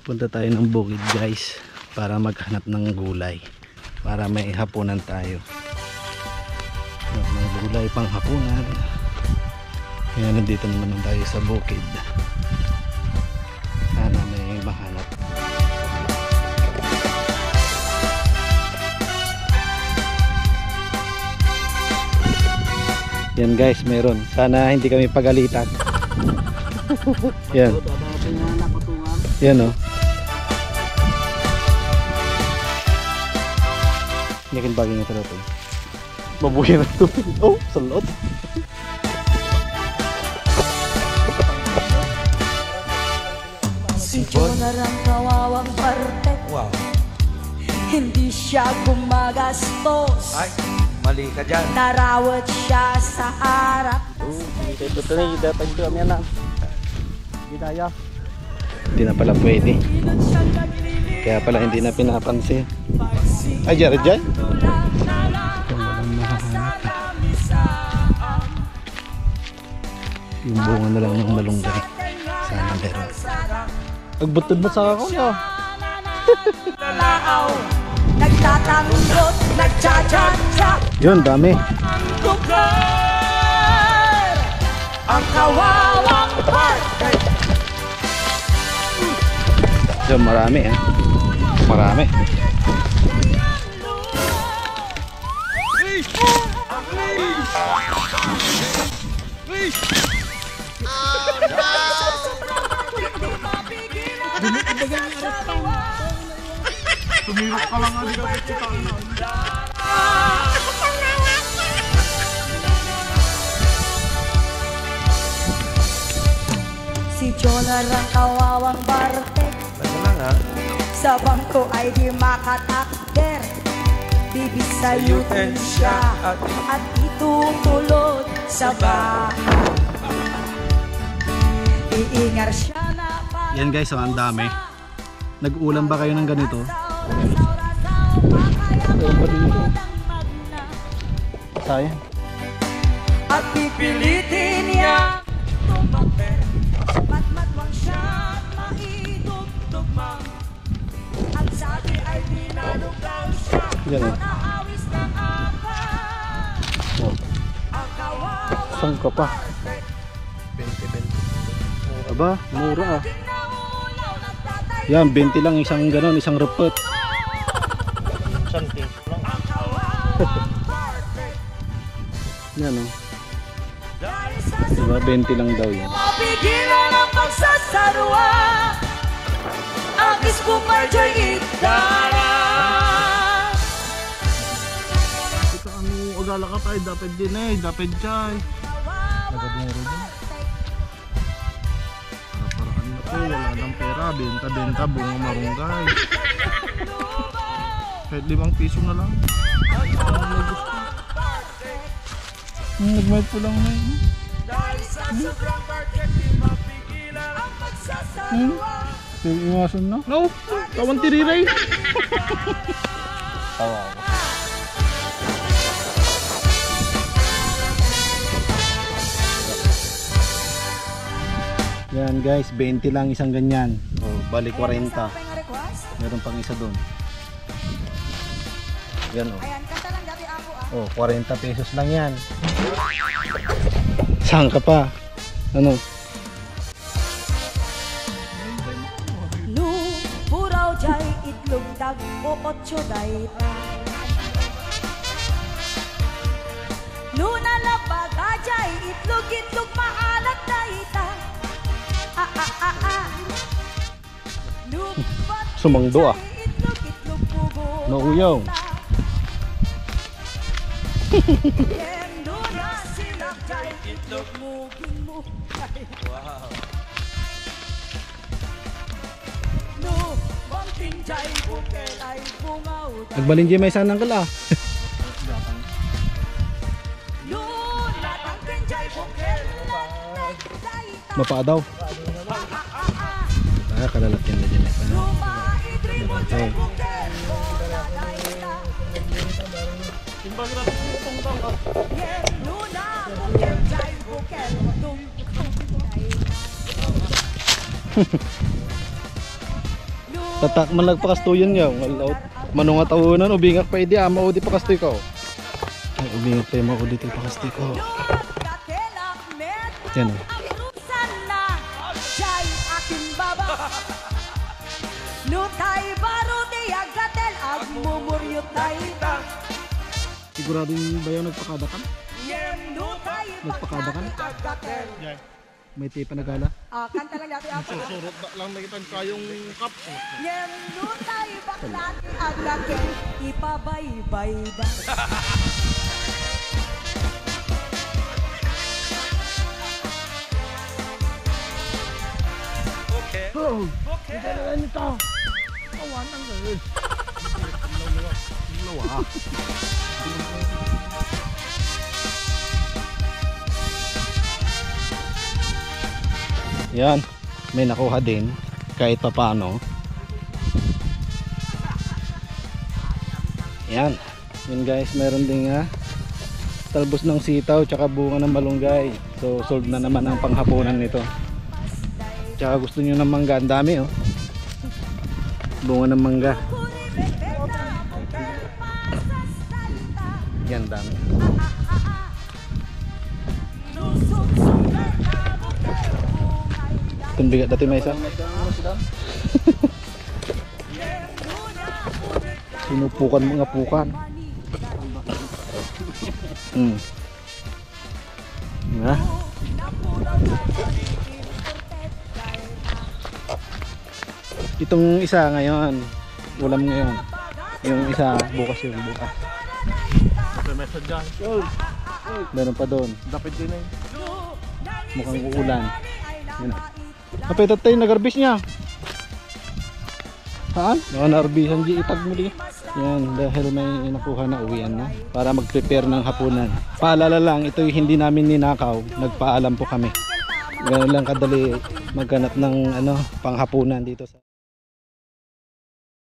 Punta tayo ng bukid guys para maghanap ng gulay, para may hapunan tayo. Mga gulay pang hapunan. Kaya nandito naman tayo sa bukid. Sana may mahanap. Yan guys, meron. Sana hindi kami pagalitan. Yan. Yan o. Yakin bagay nga talaga. Mabuhay na ito. Oh, salot. Si Jonar ang kawawang parte. Wow. Hindi siya gumagastos. Ay, mali ka dyan. Narawat siya sa harap. Ito na, datang ito kami na. Gidaya. Hindi na pala pwede. Kaya pala hindi na pinapansin. Ay, Jared dyan? Yung bunga na lang ng malunggay. Sana meron. Agbutod mo sa ako niya. Nagtatanggol, nagtsatsa-tsa. Yun, dami. Ang kawawang parte. Yun, marami eh. Marami. Tumirok ka lang nga, di ka pagkitaan na. Si Jonar ang kawawang parte. Ano lang ha? Sa bangko ay di makatakder. Bibisayutin siya at itutulod sa bahay. Iingar siya na pa. Yan guys, ang dami. Nag-ulam ba kayo ng ganito? Sayang. At pipilitin niya tumakder. Matmatwang siya at maidugtugmang. Ang sabi ay dinalugaw siya. Yan eh. Naawis ng apat. Oh. Ang kawawang Saan ka pa? 20-20. Aba, mura ah. Yan, 20 lang isang ganon, isang repot. Something lang. Yan oh. Diba, 20 lang daw yan. Mapigilan ang pagsasarwa. Ang ispong marjoy itara. Ito ano, agala ka tayo, dapat din eh, dapat jay. Nagaduro din. Paraan na po, wala ng pera, benta-benta, bunga marunggay. Kahit 5 piso na lang. Nagmayad po lang na yun. Iwasan na. No, tawan tiriray. Tawa ako. Yan guys, 20 lang isang ganyan. Oh, balik 40. Meron pang isa doon. Yan oh. Ayan, kanta lang gabi ako ah. Oh, 40 pesos lang yan. Saan ka pa? Ano? Lu, puraw jay itlog dag o 8 dayta. Lu nalapag ajay itlog maalat dayta. Lu, Sumangdo ah. itlog pugo. Nauyaw. Yendo na sila jay itlog muging mukay. Wow. Lu, bangting jay bukel ay bungaw. Nagbalinjay may sanang kala. Lu, natangkin jay bukel dayta. Mapa daw. Ah, kalalakyan na din ito. Okay. Tatak man nagpakastuyan nga. Manunga tawanan, ubingak pa idi, maudi pakastoy ko. Ay, ubingak pa yung maudi tayo pakastoy ko. Yan o. Sigurado yung bayaw nagpakadakan? Nagpakadakan? May tipa nagala? Kanta lang natin ako. Surot ba lang nakitan kayong cup. Yendo tayo baklati agaken, ipabaybay ba? Yan, may nakuha din kahit pa paano. Yan, yun guys, meron din talbos ng sitaw tsaka bunga ng malunggay. So solve na naman ang panghapunan nito. Tsaka gusto nyo ng mangga, ang dami oh. Bunga ng mangga. Yan, dami. Itong bigat dati may isa. Sinupukan mga pukan. Nah. Itong isa ngayon, ulam ngayon. Yung isa bukas yung bukas. May sadya. Meron pa doon. Dapat din eh. Mukhang uulan. Yan. Kapitat tayo nagarbis niya. Saan? Naka-narbisan di itag mo di. Yan, dahil may nakuha na uwian na para mag-prepare ng hapunan. Paalala lang, ito hindi namin ninakaw. Nagpaalam po kami. Ganun lang kadali maghanap ng panghapunan dito sa